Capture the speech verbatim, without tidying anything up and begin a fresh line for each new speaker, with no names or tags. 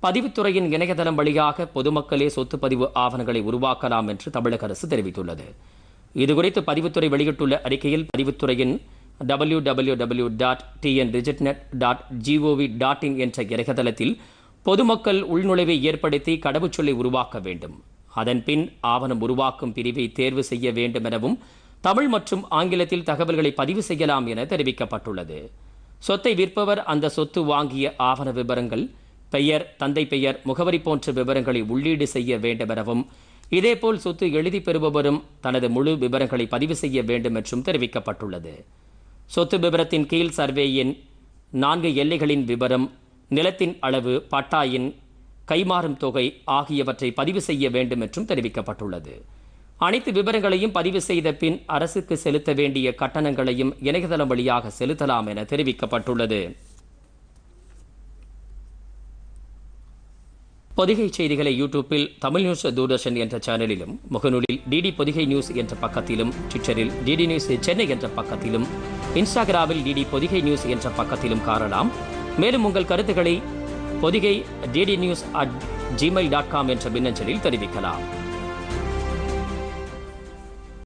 பதிவுத்துறையின் இணையதளம் வழியாக பொதுமக்களே சொத்து பதிவு ஆவணங்களை உருவாக்கலாம் என்று தமிழக அரசு தெரிவித்துள்ளது. இதுகுறித்து பதிவுத்துறை வெளியிட்டுள்ள அறிக்கையில் பதிவுத்துறையின் W W W dot T N digitnet dot gov dot in என்ற இணையதளத்தில் பொதுமக்கள் உள்நுழைவை ஏற்படுத்தி கடவுச்சொல்லை உருவாக்க வேண்டும். அதன்பின் ஆவணம் உருவாக்கும் பிரிவை தேர்வு செய்ய வேண்டும் எனவும் தமிழ் மற்றும் ஆங்கிலத்தில் தகவல்களை பதிவு செய்யலாம் என தெரிவிக்கப்பட்டுள்ளது. சொத்தை விற்பவர் அந்த சொத்து வாங்கிய ஆவண விவரங்கள், பெயர், தந்தை பெயர், முகவரி போன்ற விவரங்களை உள்ளீடு செய்ய வேண்டும் எனவும் இதேபோல் சொத்து எழுதி பெறுபவரும் தனது முழு விவரங்களை பதிவு செய்ய வேண்டும் என்றும் தெரிவிக்கப்பட்டுள்ளது. சொத்து விவரத்தின் கீழ் சர்வேயின் நான்கு எல்லைகளின் விவரம், நிலத்தின் அளவு, பட்டாயின் கைமாறும் தொகை ஆகியவற்றை பதிவு செய்ய வேண்டும் என்றும் தெரிவிக்கப்பட்டுள்ளது. அனைத்து விவரங்களையும் பதிவு செய்த பின் அரசுக்கு செலுத்த வேண்டிய கட்டணங்களையும் இணையதளம் வழியாக செலுத்தலாம் என தெரிவிக்கப்பட்டுள்ளது. பொதிகை செய்திகளை யூடியூப்பில் தமிழ் நியூஸ் தூர்தர்ஷன் என்ற சேனலிலும், முகநூலில் டிடி பொதிகை நியூஸ் என்ற பக்கத்திலும், ட்விட்டரில் டிடி நியூஸ் சென்னை என்ற பக்கத்திலும், இன்ஸ்டாகிராமில் டிடி பொதிகை நியூஸ் என்ற பக்கத்திலும் காணலாம். மேலும் உங்கள் கருத்துக்களை Pothigai DD news at Gmail dot com என்ற மின்னஞ்சலில் தெரிவிக்கலாம்.